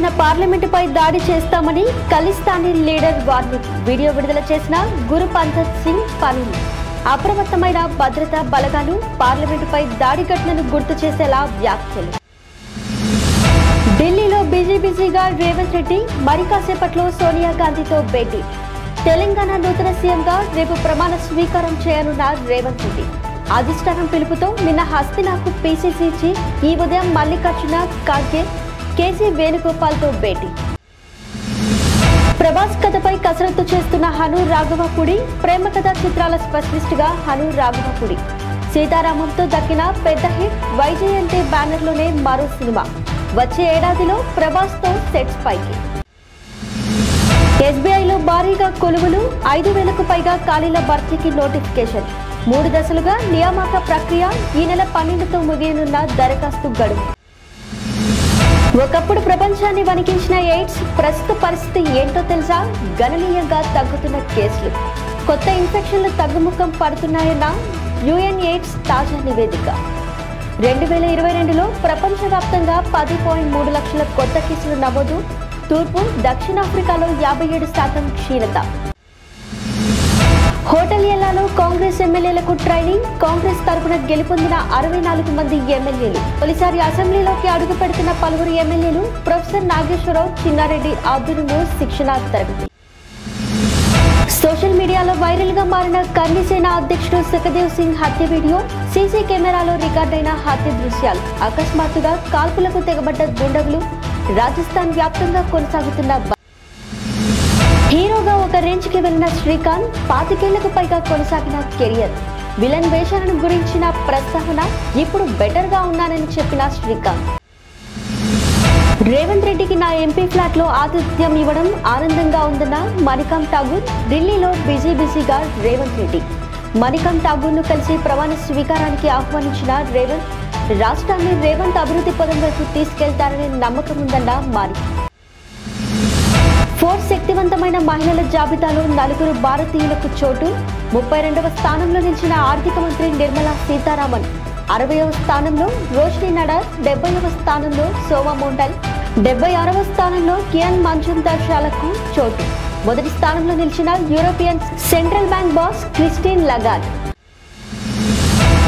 మన పార్లమెంటుపై దాడి చేస్తామని ఖలిస్తానీ లీడర్ వార్నింగ్. వీడియో విడుదల చేసిన గురు పంతత్ సింగ్ పనులు. అప్రమత్తమైన భద్రతా బలగాలు పార్లమెంటుపై దాడి ఘటనను గుర్తు చేసేలా వ్యాఖ్యలు. ఢిల్లీలో బిజీగా రేవంత్ రెడ్డి మరి కాసేపట్లో సోనియా గాంధీతో భేటీ. తెలంగాణ నూతన సీఎంగా రేపు ప్రమాణ స్వీకారం చేయనున్న రేవంత్ రెడ్డి. అధిష్టానం పిలుపుతో నిన్న హస్తినాకు పీసీసీ చీఫ్, ఈ ఉదయం మల్లికార్జున ఖార్గే, కేసీ వేణుగోపాల్తో భేటీ. ప్రభాస్ కథపై కసరత్తు చేస్తున్న హను రాఘవపూడి. ప్రేమ కథా చిత్రాల స్పెషలిస్ట్ గా హను రాఘవపూడి. సీతారామంతో దక్కిన పెద్ద హిట్ వైజయంతి బ్యానర్లోనే మరో సినిమా. వచ్చే ఏడాదిలో ప్రభాస్ తో సెట్స్ పైకి. ఎస్బీఐలో భారీగా కొలువులు. 5,000కు పైగా ఖాళీల భర్తీకి నోటిఫికేషన్. 3 దశలుగా నియామక ప్రక్రియ. ఈ నెల 12తో ముగియనున్న దరఖాస్తు గడువు. ఒకప్పుడు ప్రపంచాన్ని వణికించిన ఎయిడ్స్ ప్రస్తుత పరిస్థితి ఏంటో తెలుసా? గణనీయంగా తగ్గుతున్న కేసులు, కొత్త ఇన్ఫెక్షన్లు తగ్గుముఖం పడుతున్నాయన్న యుఎన్ ఎయిడ్స్ తాజా నివేదిక. 2022లో ప్రపంచవ్యాప్తంగా 10.3 లక్షల కొత్త కేసులు నమోదు. తూర్పు, దక్షిణాఫ్రికాలో 57% క్షీణత. హోటల్ ఎల్లాలో కాంగ్రెస్ ఎమ్మెల్యేలకు ట్రైనింగ్. కాంగ్రెస్ తరపున గెలుపొందిన 64 మంది ఎమ్మెల్యేలు. తొలిసారి అసెంబ్లీలోకి అడుగు పెడుతున్న పలువురు ఎమ్మెల్యేలు. ప్రొఫెసర్ నాగేశ్వరరావు, చిన్నారెడ్డి ఆధ్వర్యంలో శిక్షణా తరగతి. సోషల్ మీడియాలో వైరల్ గా మారిన కర్ణిసేన అధ్యక్షుడు సుఖదేవ్ సింగ్ హత్య వీడియో. సీసీ కెమెరాలో రికార్డైన హత్య దృశ్యాలు. అకస్మాత్తుగా కాల్పులకు తెగబడ్డ దుండగులు. రాజస్థాన్ వ్యాప్తంగా కొనసాగుతున్న హీరోగా ఒక రేంజ్ కి వెళ్లిన శ్రీకాంత్. 25 ఏళ్లకు పైగా కొనసాగిన కెరియర్. విలన్ వేషాలను గురించిన ప్రస్తావన. ఇప్పుడు బెటర్ గా ఉన్నానని చెప్పిన శ్రీకాంత్. రేవంత్ రెడ్డికి నా ఎంపీ ఫ్లాట్ లో ఆతిథ్యం ఇవ్వడం ఆనందంగా ఉందన్న మణికాం ఠాగూర్. ఢిల్లీలో బిజీగా రేవంత్ రెడ్డి. మణికాం ఠాగూర్ ను కలిసి ప్రమాణ స్వీకారానికి ఆహ్వానించిన రేవంత్, రాష్ట్రాన్ని రేవంత్ అభివృద్ధి పదం వైపు తీసుకెళ్తారనే నమ్మకం ఉందన్న మాణిక్. ఫోర్స్ శక్తివంతమైన మహిళల జాబితాలో 4 భారతీయులకు చోటు. 32వ స్థానంలో నిలిచిన ఆర్థిక మంత్రి నిర్మలా సీతారామన్. 60వ స్థానంలో రోషిని నడార్. 70వ స్థానంలో సోమా మోండల్. 76వ స్థానంలో కియాన్ మంజుందార్ షాలకు చోటు. మొదటి స్థానంలో నిలిచిన European Central Bank boss Christine laggard.